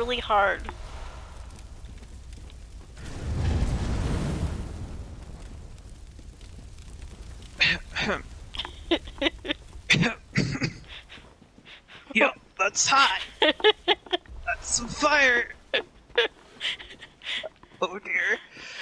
really hard. Yep, that's hot. That's some fire. Oh dear.